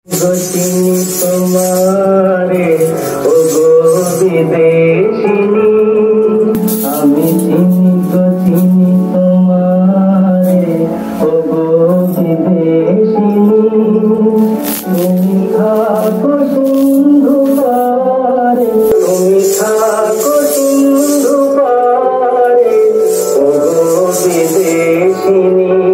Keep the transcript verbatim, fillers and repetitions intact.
চিনি তোমারে ও গো বিদেশিনী, আমি চিনি গো চিনি তোমারে ও গো বিদেশিনী। তুমি থাকো সিন্ধু পারে, তুমি থাকো সিন্ধু পারে ও গো বিদেশিনী।